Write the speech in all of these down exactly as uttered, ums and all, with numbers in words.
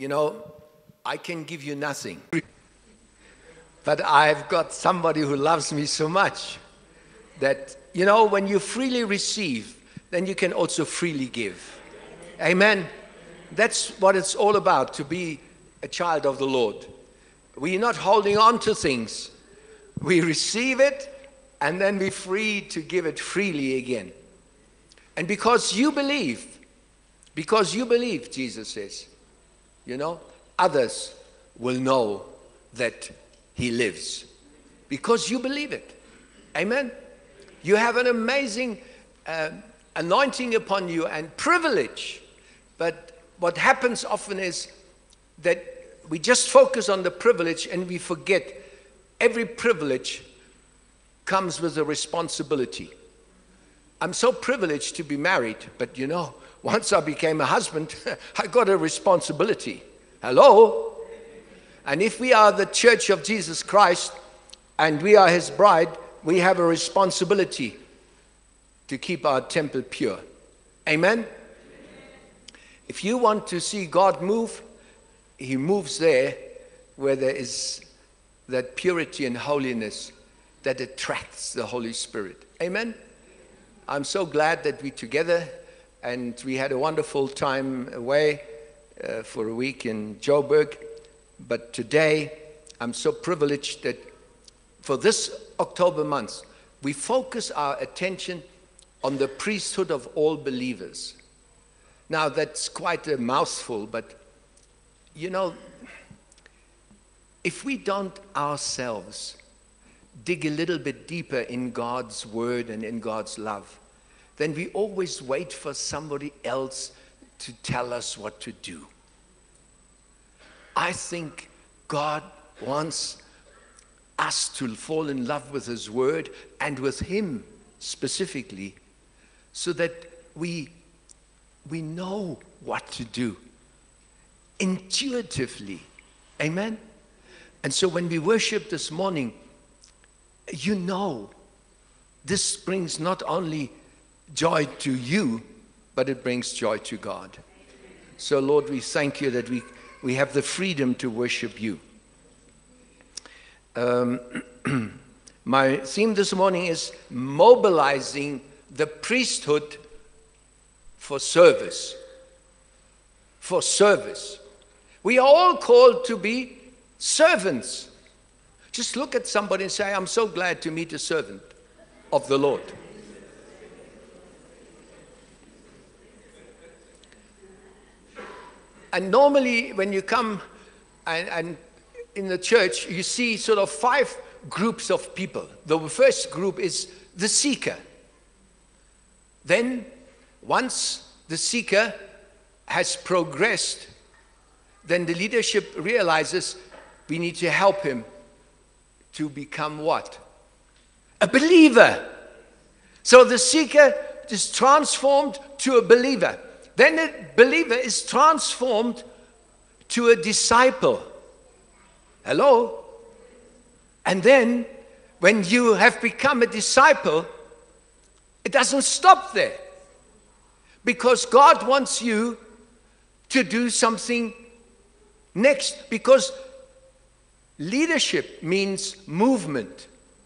You know, I can give you nothing, but I've got somebody who loves me so much that, you know, when you freely receive, then you can also freely give. Amen. That's what it's all about, to be a child of the Lord. We're not holding on to things. We receive it, and then we're free to give it freely again. And because you believe, because you believe, Jesus says, you know, others will know that he lives. Because you believe it. Amen. You have an amazing uh, anointing upon you and privilege. But what happens often is that we just focus on the privilege and we forget every privilege comes with a responsibility. I'm so privileged to be married, but you know, once I became a husband, I got a responsibility. Hello? And if we are the church of Jesus Christ and we are his bride, we have a responsibility to keep our temple pure. Amen? If you want to see God move, he moves there where there is that purity and holiness that attracts the Holy Spirit. Amen? I'm so glad that we're together, and we had a wonderful time away uh, for a week in Joburg. But today, I'm so privileged that for this October month, we focus our attention on the priesthood of all believers. Now, that's quite a mouthful, but you know, if we don't ourselves dig a little bit deeper in God's word and in God's love, then we always wait for somebody else to tell us what to do. I think God wants us to fall in love with his word and with him specifically, so that we, we know what to do intuitively. Amen? And so when we worship this morning, you know, this brings not only joy to you, but it brings joy to God. So Lord, we thank you that we, we have the freedom to worship you. Um, my theme this morning is mobilizing the priesthood for service. For service. We are all called to be servants. Just look at somebody and say, I'm so glad to meet a servant of the Lord. And normally when you come and, and in the church, you see sort of five groups of people. The first group is the seeker. Then, once the seeker has progressed, then the leadership realizes we need to help him to become what? A believer. So the seeker is transformed to a believer. Then the believer is transformed to a disciple. Hello? And then, when you have become a disciple, it doesn't stop there. Because God wants you to do something next. Because leadership means movement.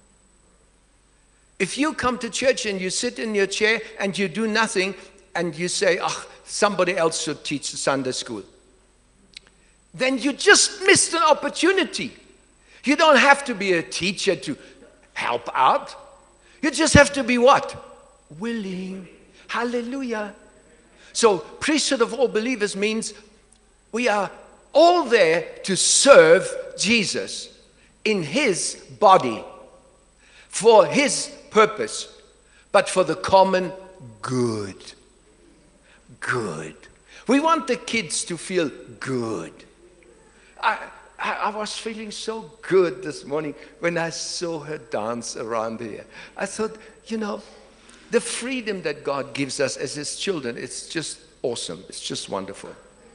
If you come to church and you sit in your chair and you do nothing and you say, oh, somebody else should teach Sunday school, then you just missed an opportunity. You don't have to be a teacher to help out. You just have to be what? Willing. Hallelujah. So priesthood of all believers means we are all there to serve Jesus in his body for his purpose, but for the common good. Good. We want the kids to feel good. I, I, I was feeling so good this morning when I saw her dance around here. I thought, you know, the freedom that God gives us as his children, it's just awesome. It's just wonderful.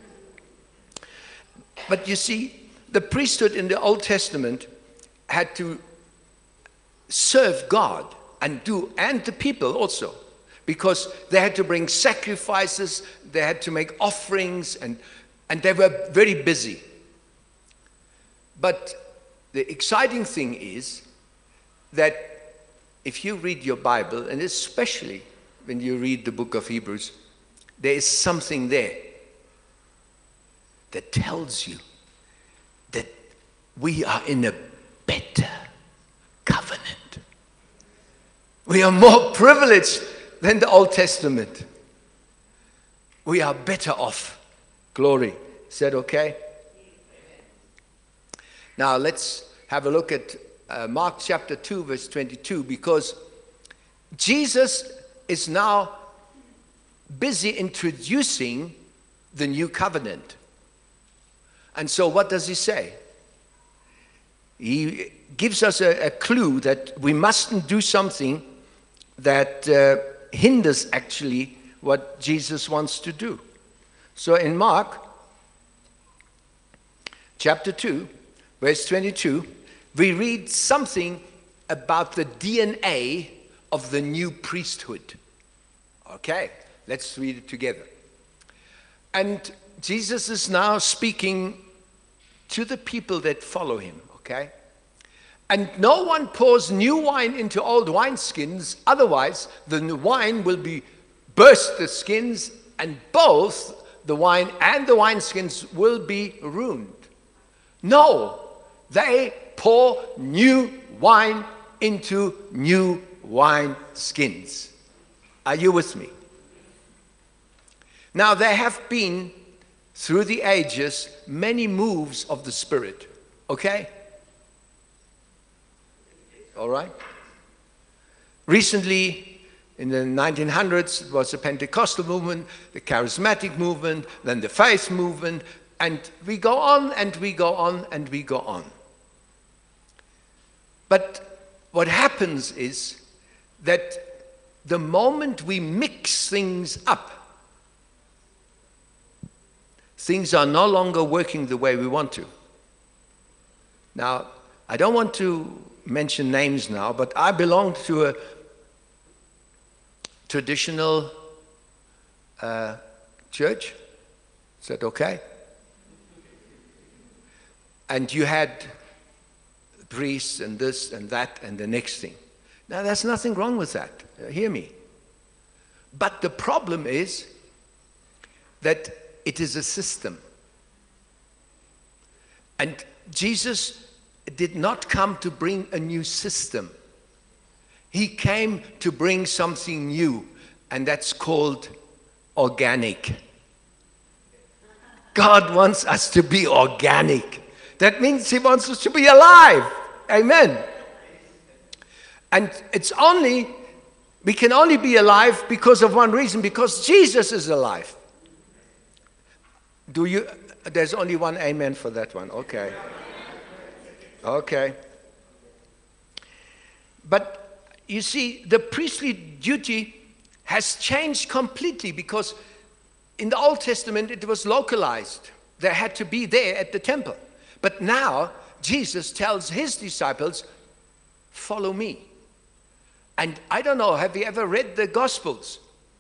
But you see, the priesthood in the Old Testament had to serve God and do, and the people also, because they had to bring sacrifices, they had to make offerings, and And they were very busy. But the exciting thing is that if you read your Bible, and especially when you read the book of Hebrews, there is something there that tells you that we are in a better covenant. We are more privileged than the Old Testament. We are better off. Glory. Is that okay? Now let's have a look at uh, Mark chapter two, verse twenty-two, because Jesus is now busy introducing the new covenant. And so what does he say? He gives us a, a clue that we mustn't do something that uh, hinders actually what Jesus wants to do. So in Mark chapter two, verse twenty-two, we read something about the D N A of the new priesthood. Okay, let's read it together. And Jesus is now speaking to the people that follow him, okay? And no one pours new wine into old wineskins, otherwise the wine will be burst the skins, and both the wine and the wineskins will be ruined. No, they pour new wine into new wine skins. Are you with me? Now, there have been, through the ages, many moves of the Spirit. Okay? All right? Recently, in the nineteen hundreds, it was the Pentecostal movement, the charismatic movement, then the faith movement, and we go on and we go on and we go on. But what happens is that the moment we mix things up, things are no longer working the way we want to. Now, I don't want to mention names now, but I belong to a traditional uh, church. Is that okay? And you had priests and this and that and the next thing. Now, there's nothing wrong with that. Uh, hear me. But the problem is that it is a system. And Jesus did not come to bring a new system. He came to bring something new, and that's called organic. God wants us to be organic. That means he wants us to be alive. Amen. And it's only, we can only be alive because of one reason, because Jesus is alive. Do you, there's only one amen for that one. Okay. Okay. But you see, the priestly duty has changed completely, because in the Old Testament it was localized. They had to be there at the temple. But now Jesus tells his disciples, follow me. And I don't know, have you ever read the Gospels?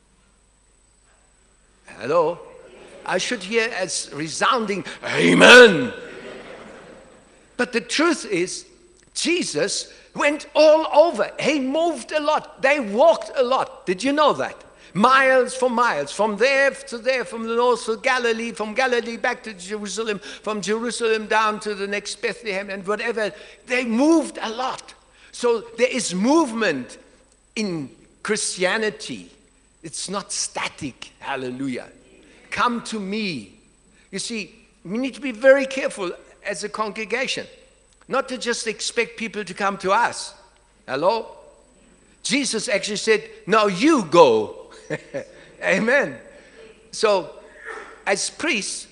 Hello? I should hear as resounding, amen. But the truth is, Jesus went all over. He moved a lot. They walked a lot. Did you know that? Miles for miles, from there to there, from the north to Galilee, from Galilee back to Jerusalem, from Jerusalem down to the next Bethlehem and whatever. They moved a lot. So there is movement in Christianity. It's not static. Hallelujah. Come to me. You see, we need to be very careful as a congregation, not to just expect people to come to us. Hello? Jesus actually said, no, you go. Amen. So, as priests,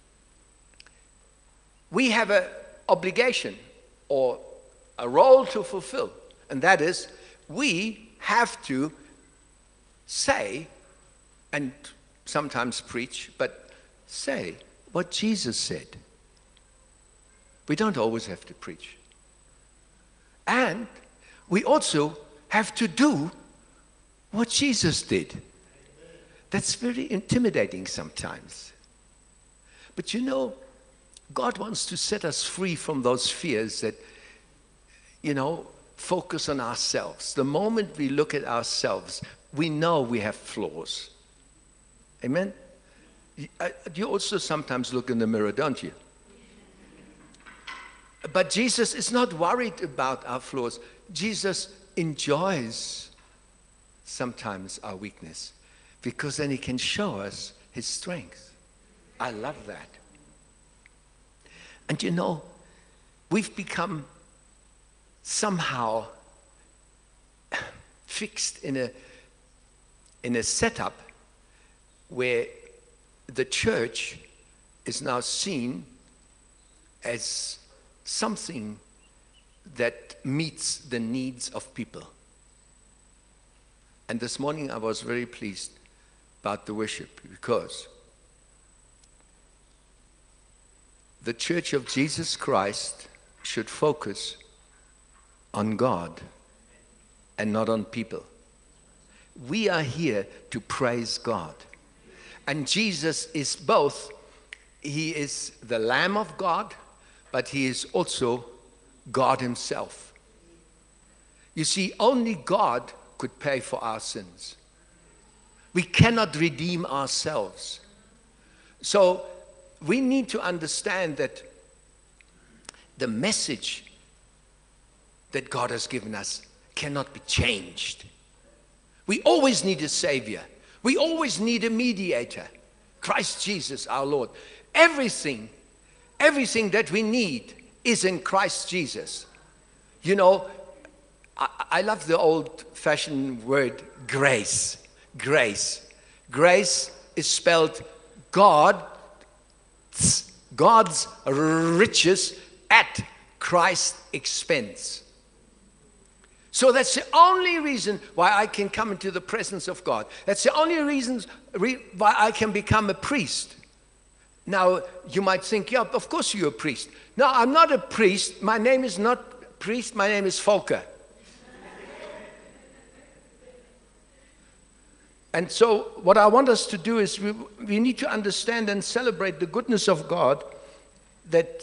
we have an obligation or a role to fulfill, and that is, we have to say, and sometimes preach, but say what Jesus said. We don't always have to preach. And we also have to do what Jesus did. That's very intimidating sometimes. But you know, God wants to set us free from those fears that, you know, focus on ourselves. The moment we look at ourselves, we know we have flaws. Amen? You also sometimes look in the mirror, don't you? But Jesus is not worried about our flaws. Jesus enjoys sometimes our weakness, because then he can show us his strength. I love that. And you know, we've become somehow fixed in a in a setup where the church is now seen as something that meets the needs of people. And this morning I was very pleased about the worship, because the Church of Jesus Christ should focus on God and not on people. We are here to praise God. And Jesus is both. He is the Lamb of God, but he is also God himself. You see, only God could pay for our sins. We cannot redeem ourselves. So we need to understand that the message that God has given us cannot be changed. We always need a Savior. We always need a mediator. Christ Jesus our Lord. Everything, everything that we need is in Christ Jesus. You know, I, I love the old-fashioned word grace. Grace. Grace is spelled God, God's riches at Christ's expense. So that's the only reason why I can come into the presence of God. That's the only reason why I can become a priest. Now, you might think, yeah, of course you're a priest. No, I'm not a priest. My name is not priest. My name is Volker. And so what I want us to do is we, we need to understand and celebrate the goodness of God, that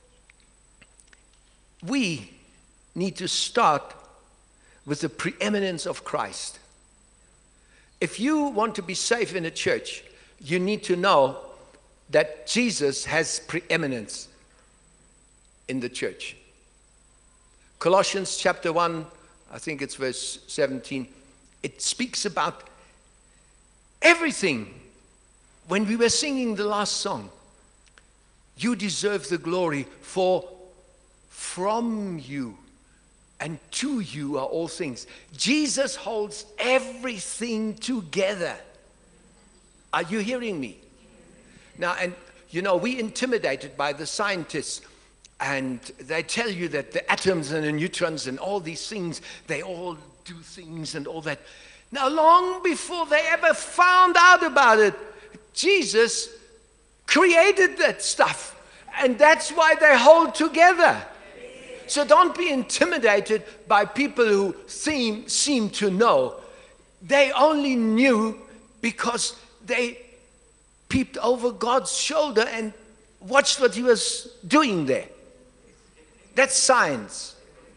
we need to start with the preeminence of Christ. If you want to be safe in a church, you need to know that Jesus has preeminence in the church. Colossians chapter one, I think it's verse seventeen, it speaks about everything. When we were singing the last song, you deserve the glory, for from you and to you are all things. Jesus holds everything together. Are you hearing me? Now, and you know, we intimidated by the scientists, and they tell you that the atoms and the neutrons and all these things, they all do things and all that. Now, long before they ever found out about it, Jesus created that stuff, and that's why they hold together. So don't be intimidated by people who seem, seem to know. They only knew because they peeped over God's shoulder and watched what he was doing there. That's science.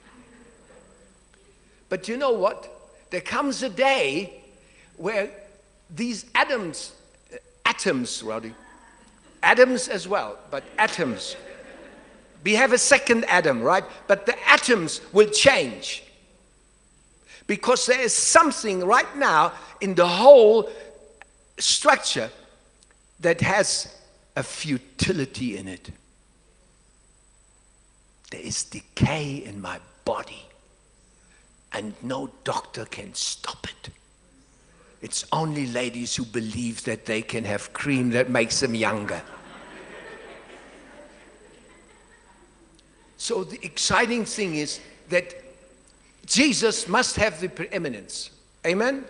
But you know what? There comes a day where these atoms, atoms, Roddy, atoms as well, but atoms. We have a second atom, right? But the atoms will change. Because there is something right now in the whole structure that has a futility in it. There is decay in my body, and no doctor can stop it. It's only ladies who believe that they can have cream that makes them younger. So the exciting thing is that Jesus must have the preeminence. Amen?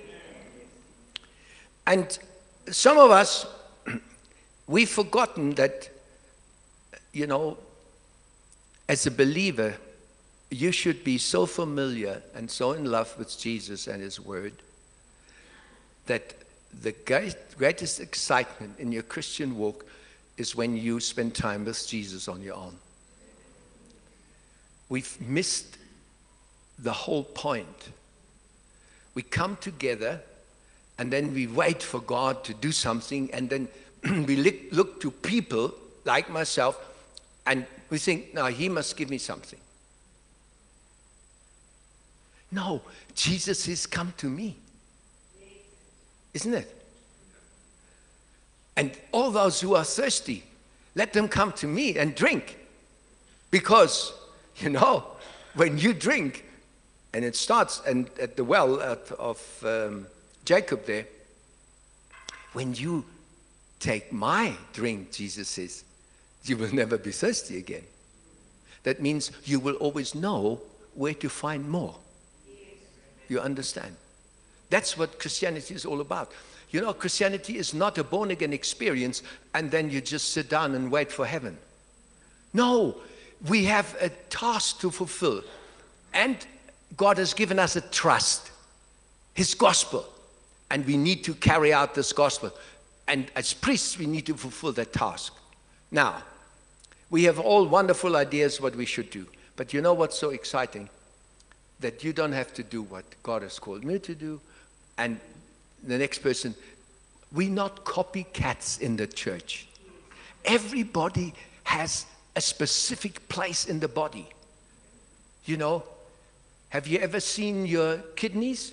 And some of us, we've forgotten that, you know, as a believer, you should be so familiar and so in love with Jesus and his word that the great, greatest excitement in your Christian walk is when you spend time with Jesus on your own. We've missed the whole point. We come together and then we wait for God to do something, and then we look, look to people like myself and we think, no, he must give me something. No, Jesus has come to me. Isn't it? And all those who are thirsty, let them come to me and drink. Because, you know, when you drink, and it starts and at the well at, of um, Jacob there, when you take my drink, Jesus says, you will never be thirsty again. That means you will always know where to find more. You understand? That's what Christianity is all about. You know, Christianity is not a born-again experience and then you just sit down and wait for heaven. No, we have a task to fulfill. And God has given us a trust, His gospel. And we need to carry out this gospel. And as priests, we need to fulfill that task. Now, we have all wonderful ideas what we should do. But you know what's so exciting? That you don't have to do what God has called me to do. And the next person, we're not copycats in the church. Everybody has a specific place in the body. You know, have you ever seen your kidneys?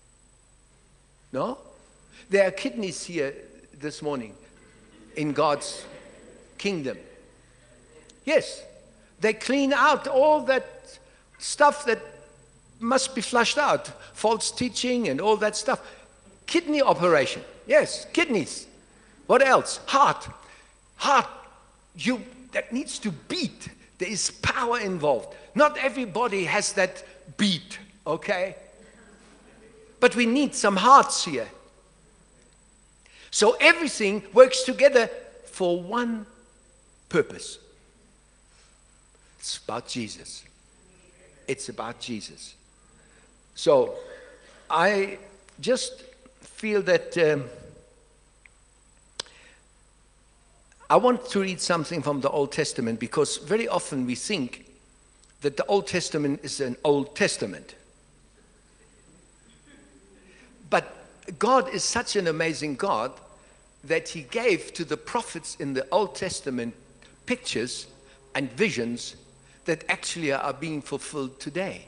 No? There are kidneys here this morning in God's kingdom. Yes, they clean out all that stuff that must be flushed out, false teaching and all that stuff. Kidney operation, yes, kidneys. What else? Heart. Heart, you, that needs to beat. There is power involved. Not everybody has that beat, okay? But we need some hearts here. So everything works together for one purpose. It's about Jesus. It's about Jesus. So I just feel that um, I want to read something from the Old Testament, because very often we think that the Old Testament is an Old Testament. But God is such an amazing God that He gave to the prophets in the Old Testament pictures and visions that actually are being fulfilled today.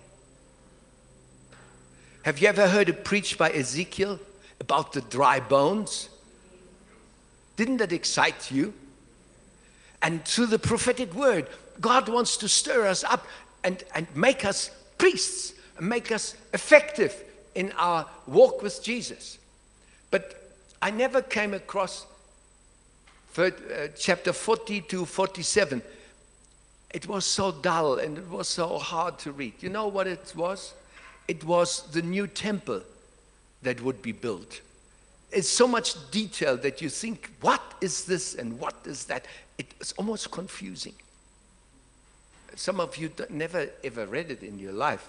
Have you ever heard it preached by Ezekiel about the dry bones? Didn't that excite you? And through the prophetic word, God wants to stir us up and, and make us priests, and make us effective in our walk with Jesus. But I never came across for, uh, chapter forty to forty-seven. It was so dull and it was so hard to read. You know what it was? It was the new temple that would be built. It's so much detail that you think, what is this and what is that? It's almost confusing. Some of you never ever read it in your life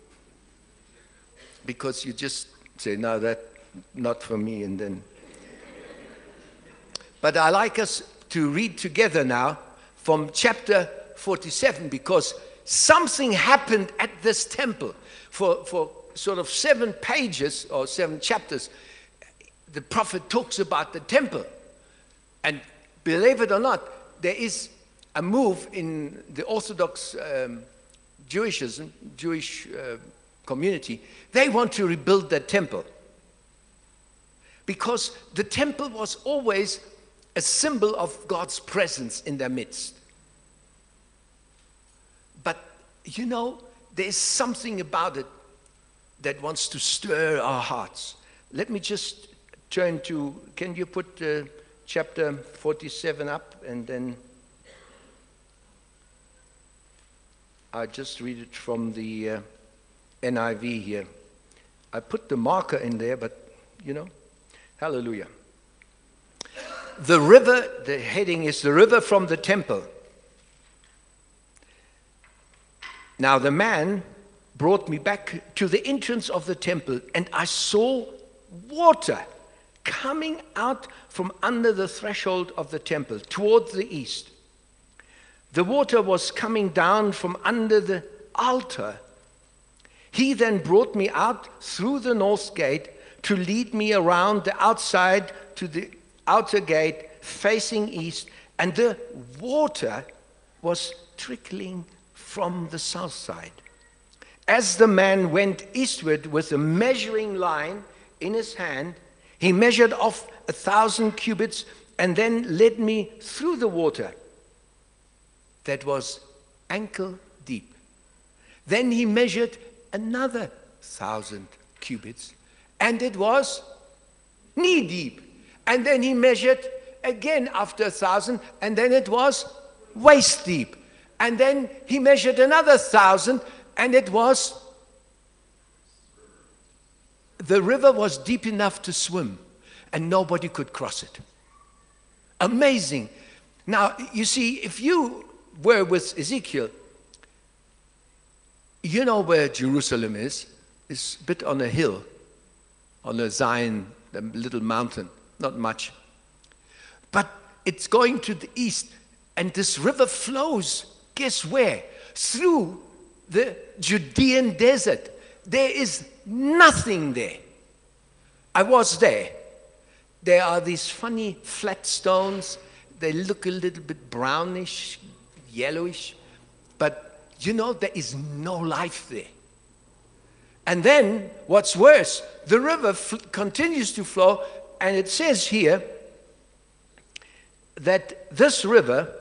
because you just say, no, that's not for me. And then, but I like us to read together now from chapter forty-seven, because something happened at this temple. For, for sort of seven pages or seven chapters, the prophet talks about the temple. And believe it or not, there is a move in the Orthodox um, Jewishism, Jewish uh, community. They want to rebuild that temple. Because the temple was always a symbol of God's presence in their midst. But, you know, there's something about it that wants to stir our hearts. Let me just turn to, can you put uh, chapter forty-seven up, and then I'll just read it from the uh, N I V here. I put the marker in there, but, you know, hallelujah. The river, the heading is the river from the temple. Now the man brought me back to the entrance of the temple, and I saw water coming out from under the threshold of the temple towards the east. The water was coming down from under the altar. He then brought me out through the north gate to lead me around the outside to the outer gate facing east, and the water was trickling from the south side. As the man went eastward with a measuring line in his hand, he measured off a thousand cubits and then led me through the water that was ankle deep. Then he measured another thousand cubits, and it was knee deep. And then he measured again after a thousand, and then it was waist deep. And then he measured another thousand, and it was, the river was deep enough to swim, and nobody could cross it. Amazing. Now, you see, if you were with Ezekiel, you know where Jerusalem is. It's a bit on a hill, on a Zion, a little mountain, not much. But it's going to the east, and this river flows, guess where? Through the Judean desert. There is nothing there. I was there. There are these funny flat stones. They look a little bit brownish, yellowish, but you know, there is no life there. And then, what's worse, the river continues to flow, and it says here that this river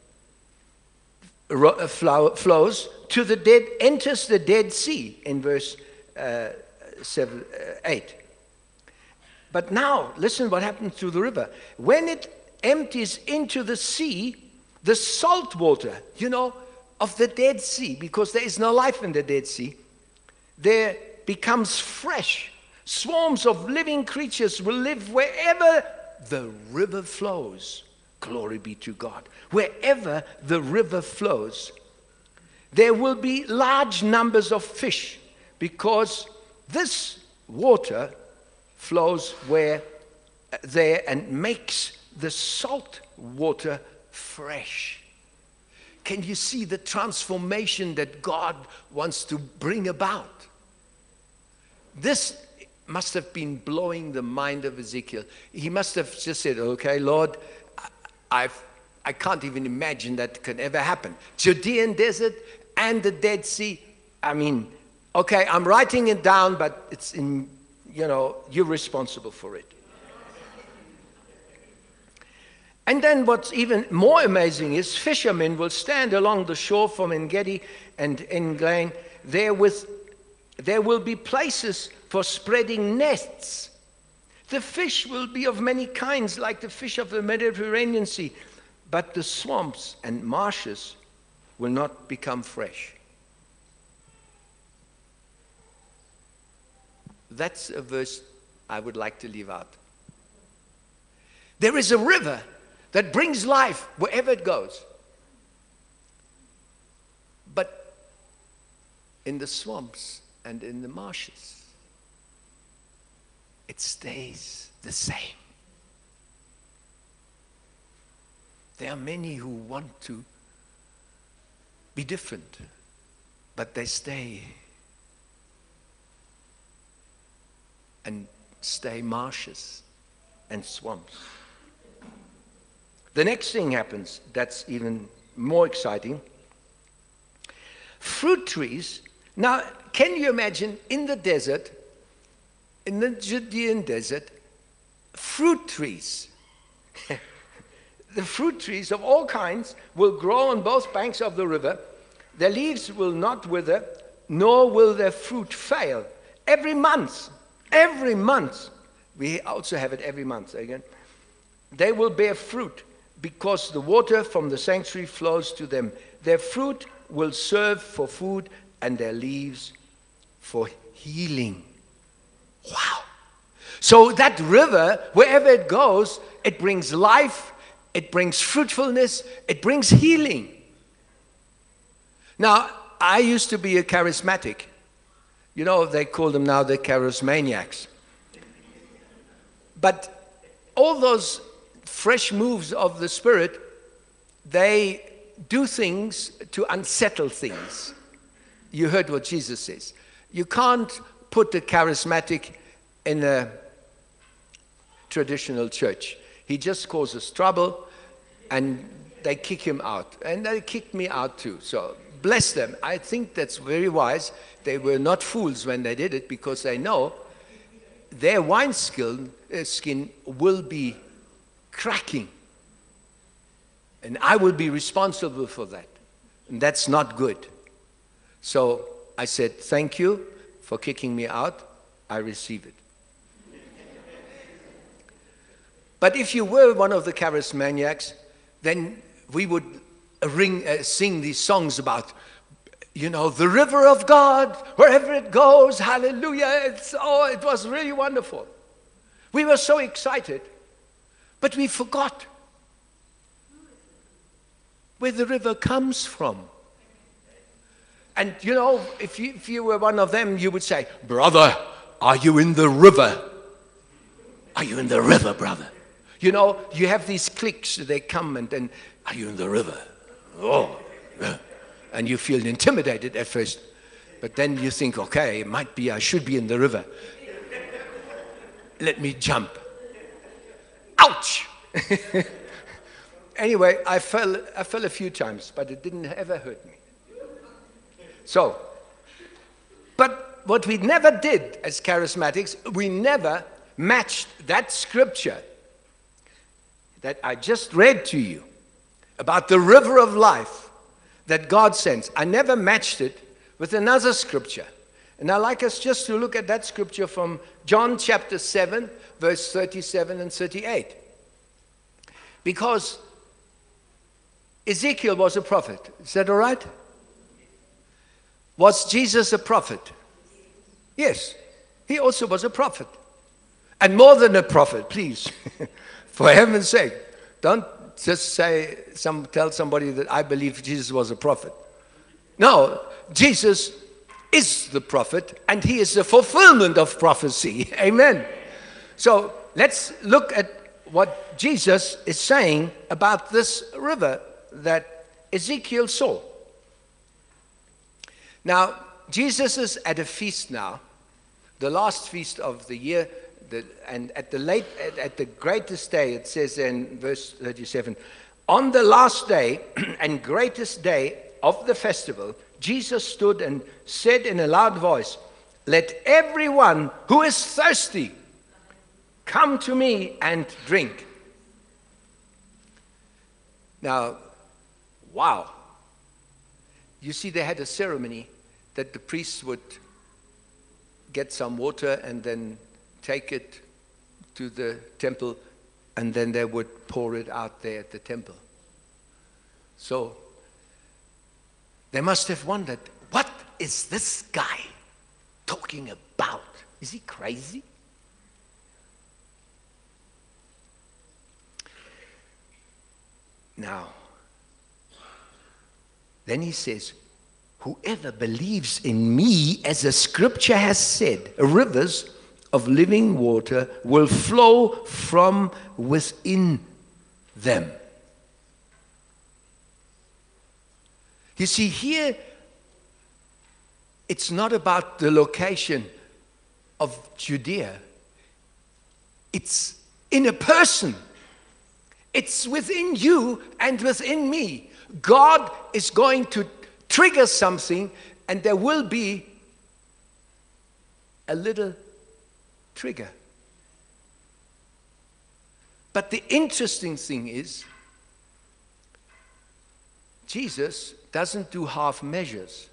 flows to the dead, enters the Dead Sea in verse uh, seven, uh, eight. But now, listen what happens to the river. When it empties into the sea, the salt water, you know, of the Dead Sea, because there is no life in the Dead Sea, there becomes fresh. Swarms of living creatures will live wherever the river flows. Glory be to God. Wherever the river flows, there will be large numbers of fish, because this water flows where there and makes the salt water fresh. Can you see the transformation that God wants to bring about? This must have been blowing the mind of Ezekiel. He must have just said, okay, Lord, I've, I can't even imagine that can ever happen. Judean desert and the Dead Sea. I mean, okay, I'm writing it down, but it's in, you know, you're responsible for it. And then what's even more amazing is fishermen will stand along the shore from En-Gedi and En-Glain. There, with, there will be places for spreading nets. The fish will be of many kinds, like the fish of the Mediterranean Sea, but the swamps and marshes will not become fresh. That's a verse I would like to leave out. There is a river that brings life wherever it goes. But in the swamps and in the marshes, it stays the same. There are many who want to be different, but they stay and stay marshes and swamps. The next thing happens that's even more exciting. Fruit trees. Now, can you imagine in the desert, in the Judean desert, fruit trees? The fruit trees of all kinds will grow on both banks of the river. Their leaves will not wither, nor will their fruit fail. Every month, every month, we also have it every month again, they will bear fruit, because the water from the sanctuary flows to them. Their fruit will serve for food, and their leaves for healing. Wow. So that river, wherever it goes, it brings life, it brings fruitfulness, it brings healing. Now, I used to be a charismatic. You know, they call them now the charismaniacs. But all those fresh moves of the Spirit, they do things to unsettle things. You heard what Jesus says. You can't put a charismatic in a traditional church. He just causes trouble, and they kick him out. And they kicked me out too. So bless them. I think that's very wise. They were not fools when they did it, because they know their wineskin uh, skin will be cracking. And I will be responsible for that. And that's not good. So I said, thank you for kicking me out. I receive it. But if you were one of the charismaniacs, then we would ring, uh, sing these songs about, you know, the river of God, wherever it goes, hallelujah. It's, oh, it was really wonderful. We were so excited, but we forgot where the river comes from. And, you know, if you, if you were one of them, you would say, brother, are you in the river? Are you in the river, brother? You know, you have these cliques, they come and then, are you in the river? Oh, yeah. And you feel intimidated at first. But then you think, okay, it might be, I should be in the river. Let me jump. Ouch! Anyway, I fell, I fell a few times, but it didn't ever hurt me. So, but what we never did as charismatics, we never matched that scripture that I just read to you about the river of life that God sends. I never matched it with another scripture. And I'd like us just to look at that scripture from John chapter seven, verse thirty-seven and thirty-eight. Because Ezekiel was a prophet. Is that all right? Was Jesus a prophet? Yes. He also was a prophet. And more than a prophet, please. For heaven's sake, don't just say, some, tell somebody that I believe Jesus was a prophet. No, Jesus is the prophet, and he is the fulfillment of prophecy. Amen. So let's look at what Jesus is saying about this river that Ezekiel saw. Now, Jesus is at a feast now, the last feast of the year. The, and at the late, at, at the greatest day, it says in verse thirty-seven, on the last day and greatest day of the festival, Jesus stood and said in a loud voice, let everyone who is thirsty come to me and drink. Now, wow. You see, they had a ceremony that the priests would get some water and then take it to the temple, and then they would pour it out there at the temple. So they must have wondered, what is this guy talking about? Is he crazy? Now, then he says, whoever believes in me, as the scripture has said, rivers of living water will flow from within them. You see, here, it's not about the location of Judea. It's in a person. It's within you and within me. God is going to trigger something, and there will be a little trigger. But the interesting thing is, Jesus doesn't do half measures.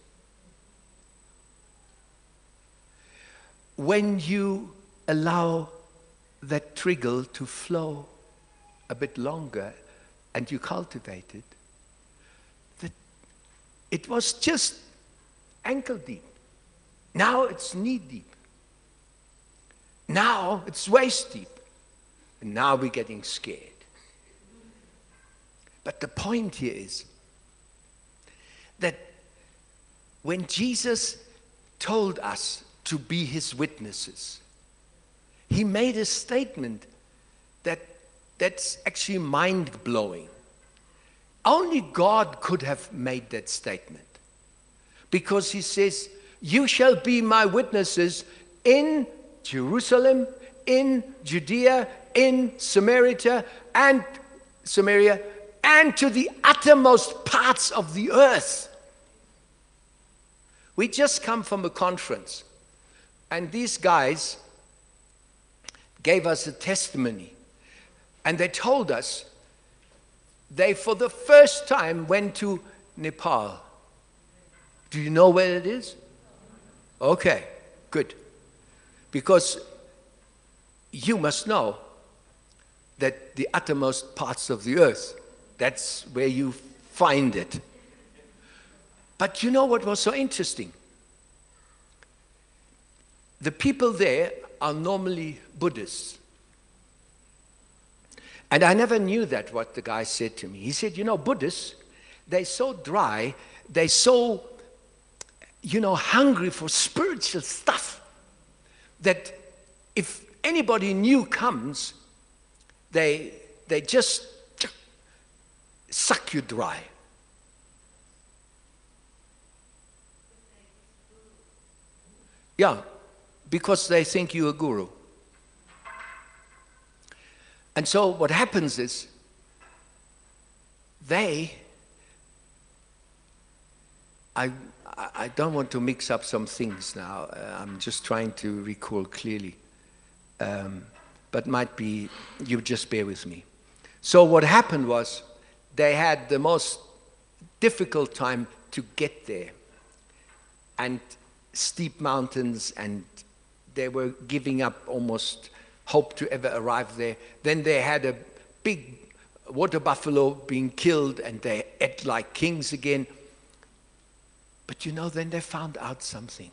When you allow that trickle to flow a bit longer and you cultivate it, that it was just ankle deep. Now it's knee deep. Now it's waist deep. And now we're getting scared. But the point here is that when Jesus told us to be his witnesses, he made a statement that that's actually mind-blowing. Only God could have made that statement. Because he says, you shall be my witnesses in Jerusalem, in Judea, in Samaria, and Samaria, and to the uttermost parts of the earth. We just come from a conference, and these guys gave us a testimony, and they told us they, for the first time, went to Nepal. Do you know where it is? Okay, good. Because you must know that the uttermost parts of the earth, that's where you find it. But you know what was so interesting? The people there are normally Buddhists. And I never knew that, what the guy said to me. He said, you know, Buddhists, they're so dry, they're so, you know, hungry for spiritual stuff, that if anybody new comes, they, they just suck you dry. Yeah, because they think you're a guru. And so what happens is, they, I, I don't want to mix up some things now. Uh, I'm just trying to recall clearly. Um, but might be, you just bear with me. So what happened was, they had the most difficult time to get there. And steep mountains, and they were giving up almost hope to ever arrive there. Then they had a big water buffalo being killed, and they ate like kings again. But you know, then they found out something.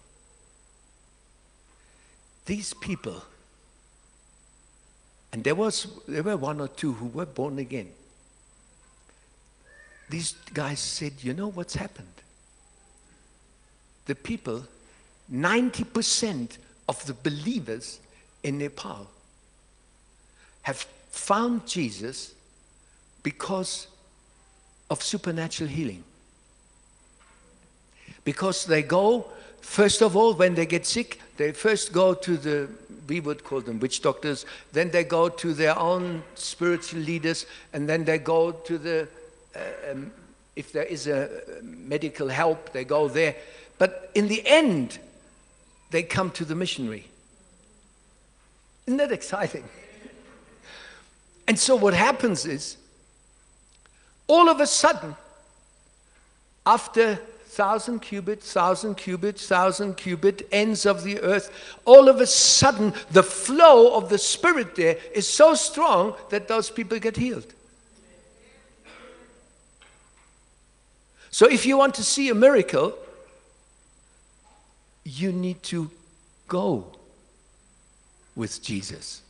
These people, and there was there were one or two who were born again. These guys said, you know what's happened? The people, ninety percent of the believers in Nepal have found Jesus because of supernatural healing. Because they go, first of all, when they get sick, they first go to the, we would call them witch doctors, then they go to their own spiritual leaders, and then they go to the, uh, um, if there is a medical help, they go there. But in the end, they come to the missionary. Isn't that exciting? And so what happens is, all of a sudden, after thousand cubit, thousand cubit, thousand cubit, ends of the earth, all of a sudden, the flow of the Spirit there is so strong that those people get healed. So if you want to see a miracle, you need to go with Jesus.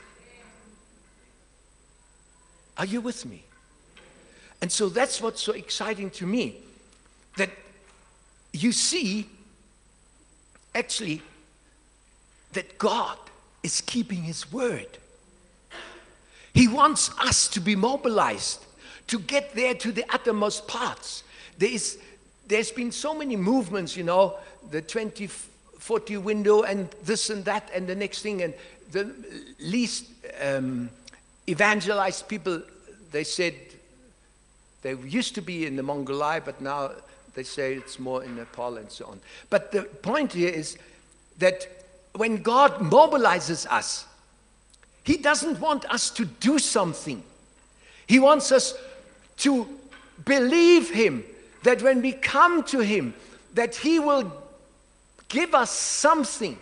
Are you with me? And so that's what's so exciting to me, that you see, actually, that God is keeping His word. He wants us to be mobilized, to get there to the uttermost parts. There is, there's been so many movements, you know, the twenty forty window and this and that and the next thing, and the least um, evangelized people, they said, they used to be in the Mongolai, but now they say it's more in Nepal and so on. But the point here is that when God mobilizes us, He doesn't want us to do something. He wants us to believe Him, that when we come to Him, that He will give us something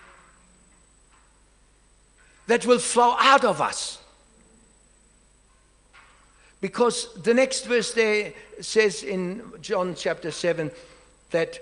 that will flow out of us. Because the next verse there says in John chapter seven that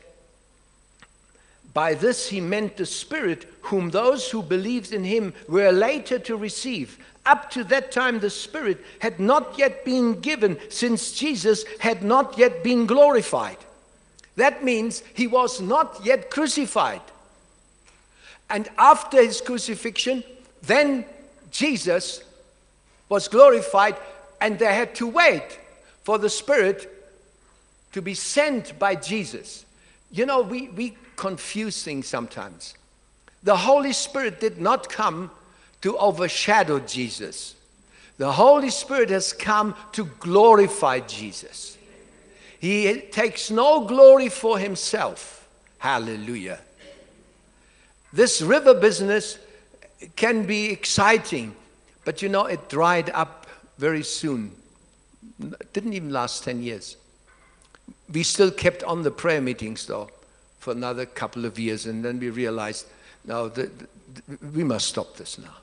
by this He meant the Spirit, whom those who believed in Him were later to receive. Up to that time the Spirit had not yet been given, since Jesus had not yet been glorified. That means He was not yet crucified. And after His crucifixion, then Jesus was glorified, and they had to wait for the Spirit to be sent by Jesus. You know, we, we confuse things sometimes. The Holy Spirit did not come to overshadow Jesus. The Holy Spirit has come to glorify Jesus. He takes no glory for himself. Hallelujah. This river business can be exciting, but you know, it dried up very soon. It didn't even last ten years. We still kept on the prayer meetings, though, for another couple of years, and then we realized, no, the, the, we must stop this now.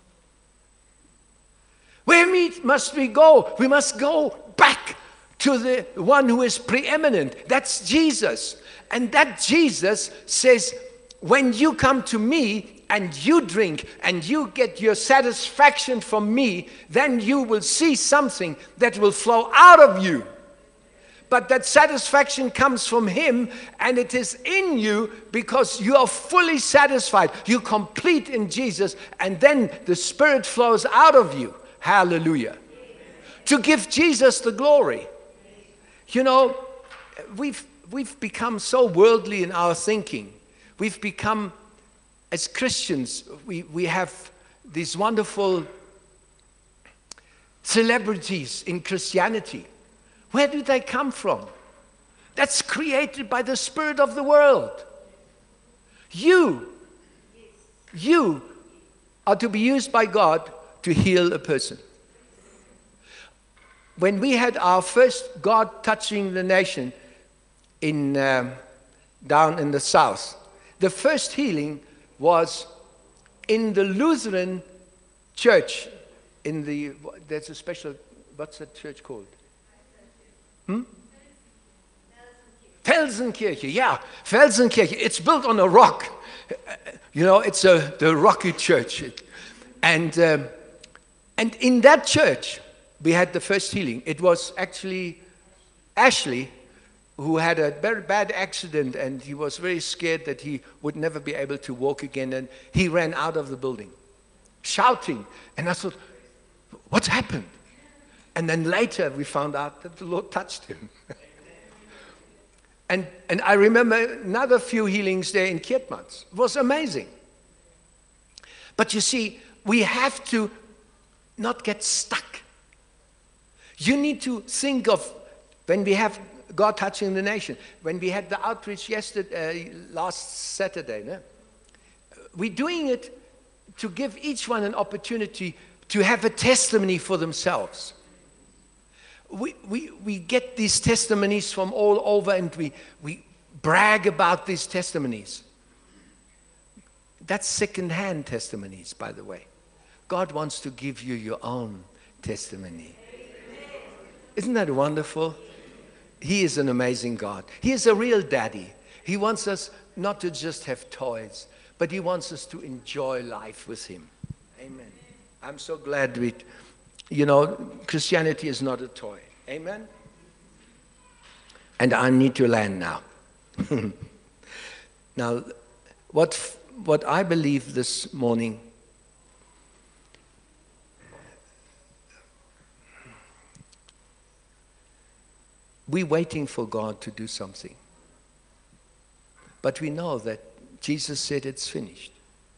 Where must we go? We must go back to the one who is preeminent. That's Jesus. And that Jesus says, when you come to me and you drink and you get your satisfaction from me, then you will see something that will flow out of you. But that satisfaction comes from him, and it is in you because you are fully satisfied. You're complete in Jesus, and then the Spirit flows out of you. Hallelujah. To give Jesus the glory. You know, we've, we've become so worldly in our thinking. We've become, as Christians, we, we have these wonderful celebrities in Christianity. Where do they come from? That's created by the spirit of the world. You, you are to be used by God to heal a person. When we had our first God touching the nation in um, down in the south, the first healing was in the Lutheran church. In the there's a special, what's that church called? Hmm? Felsenkirche, yeah, Felsenkirche. It's built on a rock. You know, it's a the rocky church, and um, and in that church we had the first healing. It was actually Ashley, who had a very bad accident, and he was very scared that he would never be able to walk again, and he ran out of the building, shouting. And I thought, what's happened? And then later we found out that the Lord touched him. and, and I remember another few healings there in Kietmans. It was amazing. But you see, we have to not get stuck. You need to think of when we have God touching the nation. When we had the outreach yesterday, uh, last Saturday, no? We're doing it to give each one an opportunity to have a testimony for themselves. We, we, we get these testimonies from all over, and we, we brag about these testimonies. That's second-hand testimonies, by the way. God wants to give you your own testimony. Isn't that wonderful? He is an amazing God. He is a real daddy. He wants us not to just have toys, but he wants us to enjoy life with him. Amen. I'm so glad we, you know, Christianity is not a toy. Amen? And I need to land now. Now, what, what I believe this morning, we're waiting for God to do something. But we know that Jesus said it's finished.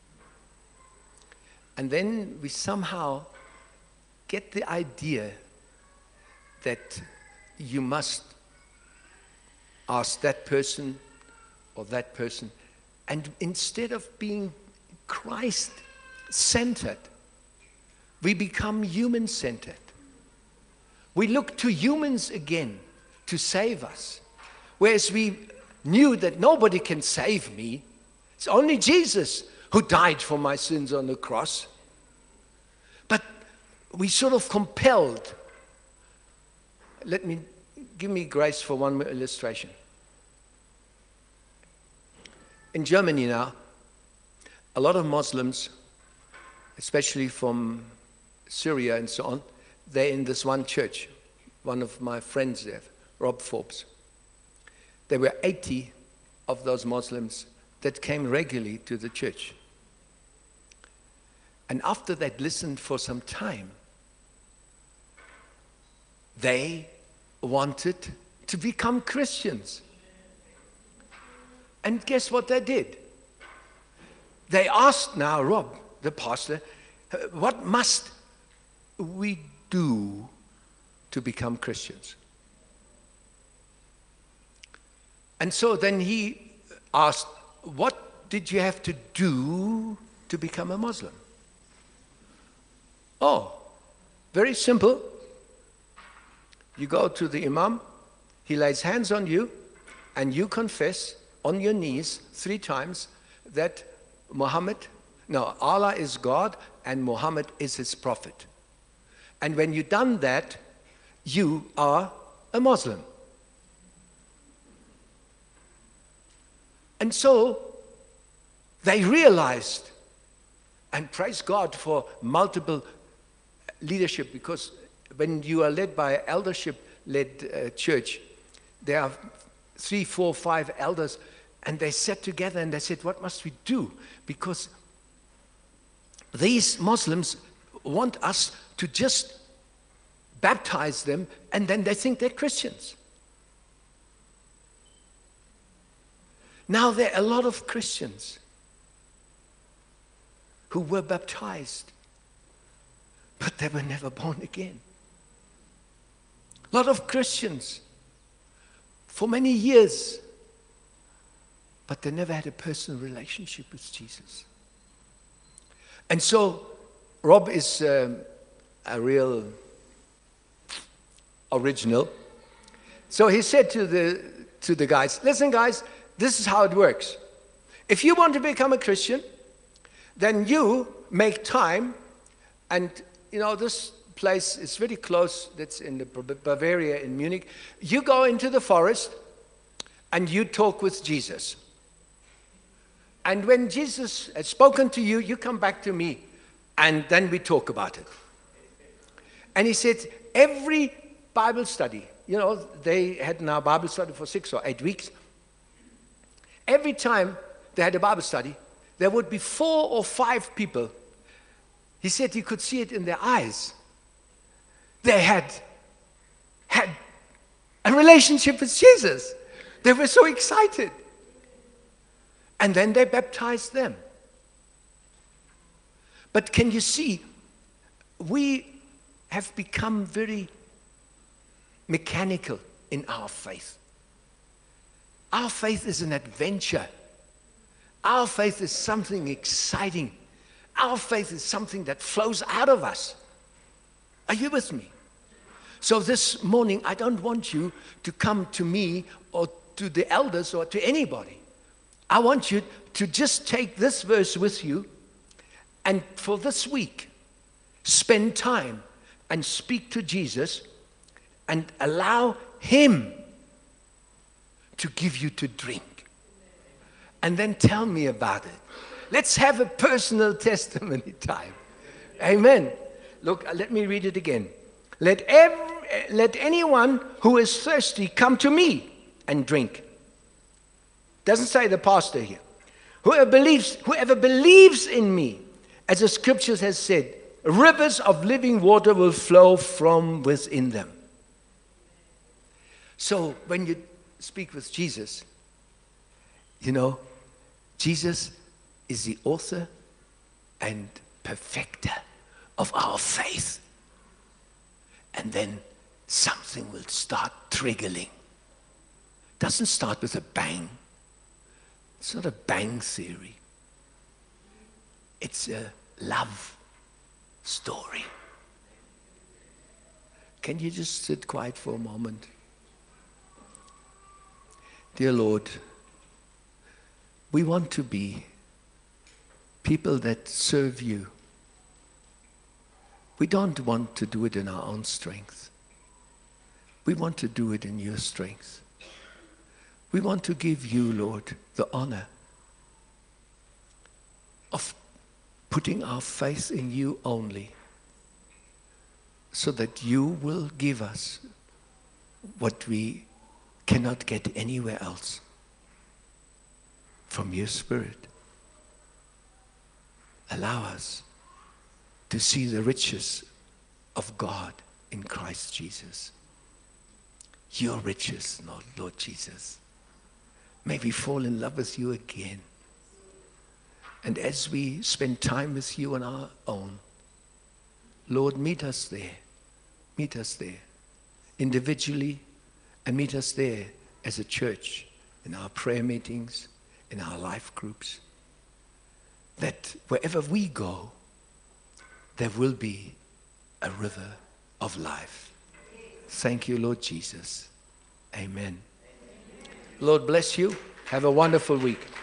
And then we somehow get the idea that you must ask that person or that person. And instead of being Christ-centered, we become human-centered. We look to humans again to save us. Whereas we knew that nobody can save me. It's only Jesus who died for my sins on the cross. But we sort of compelled. Let me, give me grace for one more illustration. In Germany now, a lot of Muslims, especially from Syria and so on, they're in this one church. One of my friends there, Rob Forbes. There were eighty of those Muslims that came regularly to the church. And after they'd listened for some time, They wanted to become Christians. And guess what they did? They asked now Rob, the pastor, what must we do to become Christians? And so then he asked, what did you have to do to become a Muslim? Oh, very simple. You go to the imam, he lays hands on you, and you confess on your knees three times that Muhammad, no, Allah is God and Muhammad is his prophet. And when you've done that, you are a Muslim. And so they realized, and praise God for multiple leadership, because when you are led by an eldership-led uh, church, there are three, four, five elders, and they sat together and they said, what must we do? Because these Muslims want us to just baptize them, and then they think they're Christians. Now there are a lot of Christians who were baptized, but they were never born again. A lot of Christians for many years, but they never had a personal relationship with Jesus. And so Rob is um, a real original. So he said to the, to the guys, listen guys, this is how it works. If you want to become a Christian, then you make time, and you know, this place is very close, that's in the Bavaria in Munich. You go into the forest and you talk with Jesus. And when Jesus has spoken to you, you come back to me, and then we talk about it. And he said, every Bible study, you know, they had now Bible study for six or eight weeks. Every time they had a Bible study, there would be four or five people. He said you could see it in their eyes. They had had a relationship with Jesus. They were so excited. And then they baptized them. But can you see, we have become very mechanical in our faith. Our faith is an adventure. Our faith is something exciting. Our faith is something that flows out of us. Are you with me? So this morning, I don't want you to come to me or to the elders or to anybody. I want you to just take this verse with you, and for this week, spend time and speak to Jesus and allow him to give you to drink. And then tell me about it. Let's have a personal testimony time. Amen. Look, let me read it again. Let, every, let anyone who is thirsty come to me and drink. Doesn't say the pastor here. Whoever believes, whoever believes in me, as the scriptures has said, rivers of living water will flow from within them. So when you speak with Jesus, you know, Jesus is the author and perfecter of our faith. And then something will start trickling. Doesn't start with a bang. It's not a bang theory. It's a love story. Can you just sit quiet for a moment? Dear Lord, we want to be people that serve you. We don't want to do it in our own strength. We want to do it in your strength. We want to give you, Lord, the honor of putting our faith in you only, so that you will give us what we cannot get anywhere else from your Spirit. Allow us to see the riches of God in Christ Jesus. your riches, Lord, Lord Jesus. May we fall in love with you again. And as we spend time with you on our own, Lord, meet us there. Meet us there individually, and meet us there as a church in our prayer meetings, in our life groups. That wherever we go, there will be a river of life. Thank you, Lord Jesus. Amen. Lord bless you. Have a wonderful week.